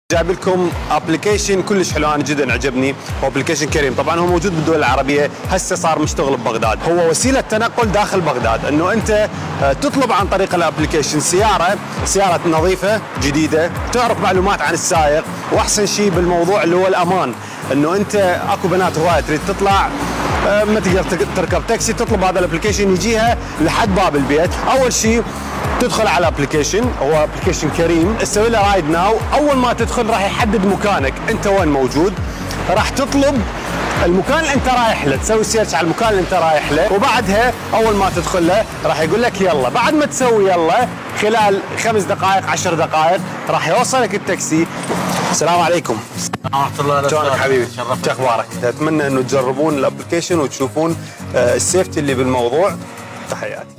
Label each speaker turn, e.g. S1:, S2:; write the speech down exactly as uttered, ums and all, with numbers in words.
S1: جايب لكم ابلكيشن كلش حلو، انا جدا عجبني. هو ابلكيشن كريم، طبعا هو موجود بالدول العربيه، هسه صار مشتغل ببغداد. هو وسيله تنقل داخل بغداد، انه انت تطلب عن طريق الابلكيشن سياره سياره نظيفه جديده، تعرف معلومات عن السائق، واحسن شيء بالموضوع اللي هو الامان، انه انت اكو بنات هوايه تريد تطلع ما تقدر تركب تاكسي، تطلب هذا الابلكيشن يجيها لحد باب البيت. اول شيء تدخل على الابلكيشن، هو ابلكيشن كريم، تسوي له رايد ناو. اول ما تدخل راح يحدد مكانك انت وين موجود، راح تطلب المكان اللي انت رايح له، تسوي سيرش على المكان اللي انت رايح له، وبعدها اول ما تدخل له راح يقول لك يلا. بعد ما تسوي يلا خلال خمس دقائق عشر دقائق راح يوصلك التاكسي. السلام عليكم.
S2: ورحمة الله وبركاته.
S1: شلونك حبيبي؟ شو اخبارك؟ اتمنى انه تجربون الابلكيشن وتشوفون السيفتي اللي بالموضوع. تحياتي.